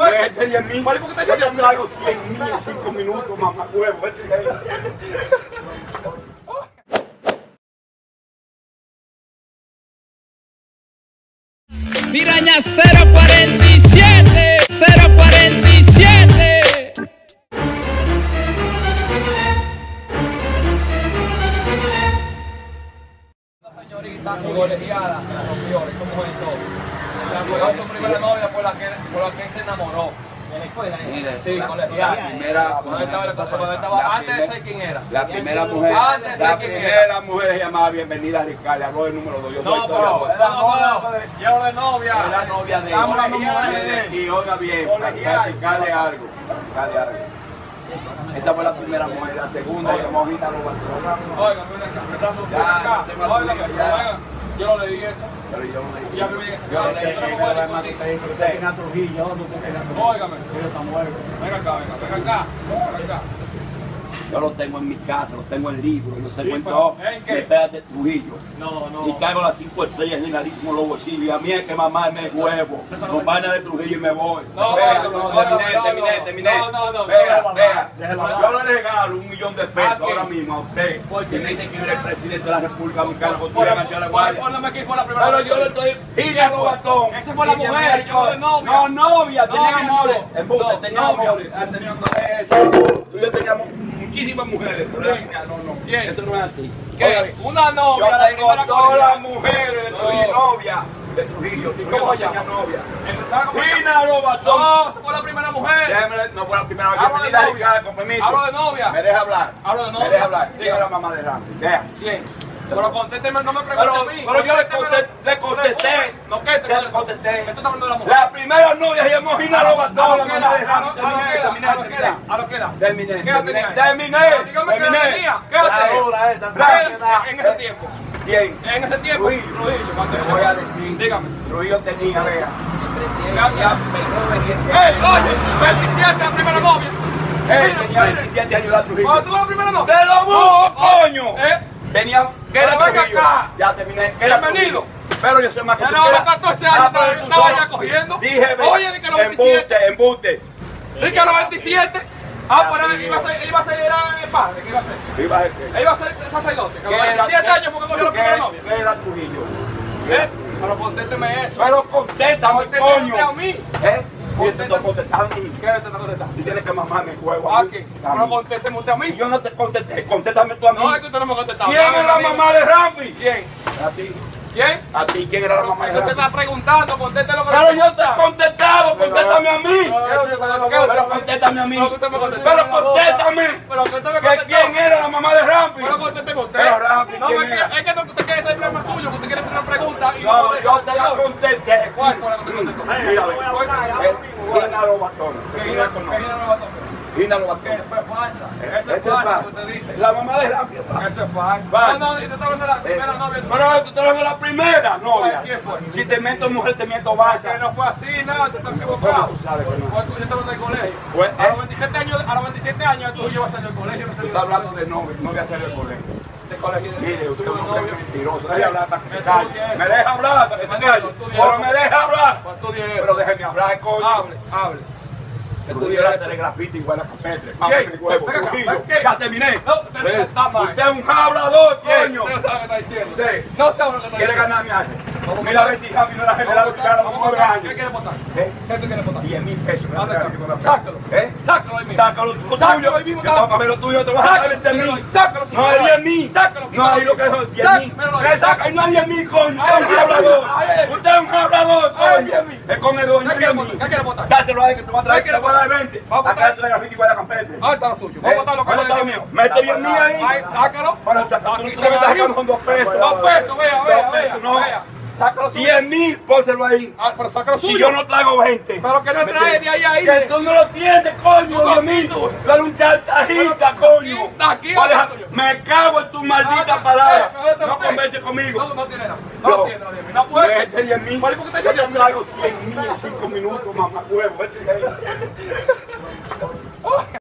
Este 10.000. ¿Por qué Yo te traigo 100.000 en 5 minutos, mamá huevo. Piraña 047, 047. Señorita colegiada, ¿cómo es todo? Fue su primera novia por la que él se enamoró. ¿En la escuela? Sí, colegiada. Antes de ser quién era. La primera mujer. Antes de ser quién era. La primera mujer se llamaba Bienvenida Ricardo, habló el número 2. Yo soy No, pero. Yo de novia. Era novia de él. Y oiga bien, para explicarle algo. Esa fue la primera mujer, la segunda llamó Gina Lobatón. Oiga, ven acá. Yo no le di eso. Pero yo no le Ya me viene ese Yo le dije que caso. era más que te dice, usted tiene a Trujillo, ¿dónde usted tiene a Trujillo? Óigame. Yo está muerto. Ven acá. Yo lo tengo en mi casa, lo tengo en libros, lo tengo en pero, todo. ¿en qué? Espérate, Trujillo. No. Y caigo las 5 estrellas llegadísimo los bolsillos. Y a mí es que mamá me huevo. Con vaina de Trujillo y me voy. Terminé. Vea. Yo le regalo 1 millón de pesos ahora mismo a usted. Si me dice que eres el presidente de la República Dominicana, con tu la guardia. Póngame quién fue la primera. Pero yo le estoy. Gina Lobatón. Esa fue la mujer, yo de novia. No, novia, tenía amores. No, Tenía amores. Tú y yo teníamos muchísimas mujeres. Pero no. ¿Quién? Eso no es así. ¿Qué? Una novia. Yo la tengo primera todas colegiada. las mujeres de Trujillo, novia de Trujillo. ¿Cómo se tenía llama? novia. ¿Cómo se Gina llama? Lobatón. No, esa fue la primera mujer. No fue la primera vez. Hablo de Bienvenida, novia. Ricardo, con permiso. Hablo de novia. Me deja hablar. Hablo de novia. Me deja hablar. ¿Quién Dígame. es la mamá de Ramírez? Vea. ¿Quién? Pero contésteme, no me pregunte a mí. Pero yo le contesté. No, ¿qué? ¿Qué le contesté? Esto está hablando de la mujer. La primera novia se llamó Gina Lobatón, la mamá de Ramírez. A lo que era. Terminé. Dígame que la tenía. Quédate. En ese tiempo. Bien. En ese tiempo. Trujillo, te voy a decir. Dígame. Trujillo tenía, vea. Oye, 27 la primera novia. Tenía 27 años la Trujillo. ¿Cuándo tuvo la primera novia? ¡Te lo busco, coño! Tenía. ¿Qué era Pero venga Trujillo? acá. Ya terminé. ¿Qué era Bienvenido. Trujillo? Pero yo soy más que Ya tú. no, a los ¿Qué era? 14 años pero tú estaba solo. ya cogiendo. Dije, Oye, de que a los 27. Embuste. ¿Y que a los 27? Pero iba a ser, era padre, ¿qué iba a ser? Iba a decir. Él iba a ser sacerdote, que a los ¿Qué era? 27 años porque cogió la primera novia. ¿Qué era Trujillo? Pero contésteme eso. Pero contéstame, coño. a mí. Yo te estoy contestando a ti. ¿Qué te está contestando? Tú tienes que mamarme el huevo a mí. Aquí. Pero contésteme usted a mí. Yo no te contesté, contéstame tú a mí. No, es que usted no me ha contestado. ¿Quién es la mamá de Rampi? ¿Quién? A ti. ¿Quién? A ti, ¿quién era la mamá de Usted te Rampi? está preguntando, contéstelo lo que Pero le yo te he pregunta. contestado, contéstame a mí. Pero contéstame a mí. Pero contéstame. Pero que usted me ¿Que contestó. ¿Quién era la mamá de Rampi? Pero contésteme usted. Pero Rampi, No, ¿quién es era? que usted quiere ser el problema suyo, que usted quiere hacer una pregunta y No, yo te la contesté. ¿Cuál fue la que te contestó? Mira, Gina Lobatón. Gina Gina Lobatón. Eso es falsa. Eso Ese es falso, falso. usted dice. La mamá de Rampi es falsa. Eso es falso. Falso. No, usted está hablando de la primera novia. Pero tú estás hablando de la primera novia. ¿Quién fue? Si te miento mujer, te miento Que balsa. no fue así, nada, tú estás ¿Cómo equivocado. tú sabes que no? Yo estaba en el colegio. Pues, A los 27 años tú llevas a salir al colegio. Tú estás hablando de novia, no voy a salir del colegio. de colegio. Mire, usted es un Tuve hombre novio. mentiroso. Déjeme hablar para que se calle. Me deja hablar para que se calle. Pero me deja hablar. Pero déjeme hablar, coño. Hable. Trujillo era telegrafista igual a Capetre. ¿Quién? Mi huevo, Venga acá, Trujillo. ¿qué? Ya terminé. No, usted está mal. Usted es un hablador, coño. Usted no sabe lo que está diciendo. Usted No sabe lo que está quiere diciendo. ganar mi año. Mira a ver si Javi no era general que gana los 9 años. ¿Qué quiere votar? ¿Eh? ¿Qué tú quieres votar? 10.000 pesos. Sácalo. ¿Eh? Sácalo ahí mismo. Sácalo tú Sácalo ahí mismo. Yo tengo que ver lo tuyo, te vas a sacar el 10.000. Sácalo. No, es 10.000. Sácalo. No, ahí lo que es 10.000. Saca, y no es 10.000, coño. Usted es un hablador. Usted es un hablador, coño. Es comedor, no es 10.000. ¿Qué quiere votar? Dáselo a él que te va a traer. Te voy a dar 20. Vamos a Acá te traigo y igual a Campete. Ahí está lo suyo. Vamos a votar lo que ¿Dónde está lo mío? Mete 10.000 ahí. Sácalo. Para sacar, tú me estás sacando con 2 pesos. 2 pesos, vea. No. Sácalo suyo. 10.000, pónselo ahí. Pero sácalo suyo. Si yo no traigo 20. Pero que no trae de ahí a ahí. Que tú no lo tienes, coño, Dios mío. Dale un chantajista, coño. Aquí, Vale, me cago en tu maldita palabra. No converses conmigo. No tiene nada. No tiene nada. No puede. Este 10.000. Yo te traigo 100.000 en 5 minutos, mamá huevo.